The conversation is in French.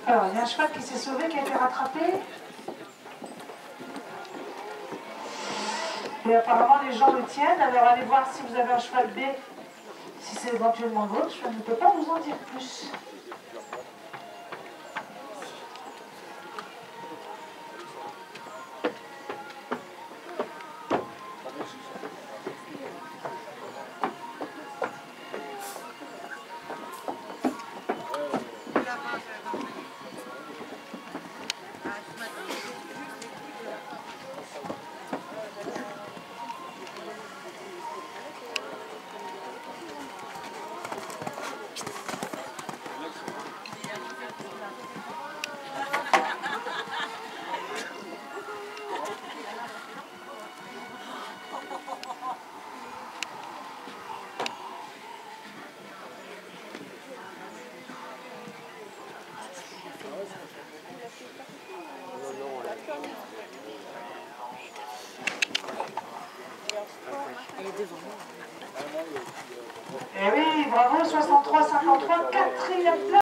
Alors, il y a un cheval qui s'est sauvé, qui a été rattrapé. Et apparemment, les gens le tiennent. Alors, allez voir si vous avez un cheval B, si c'est éventuellement le vôtre. Je ne peux pas vous en dire plus. Elle est devant moi. Eh oui, bravo, 63-53, quatrième place.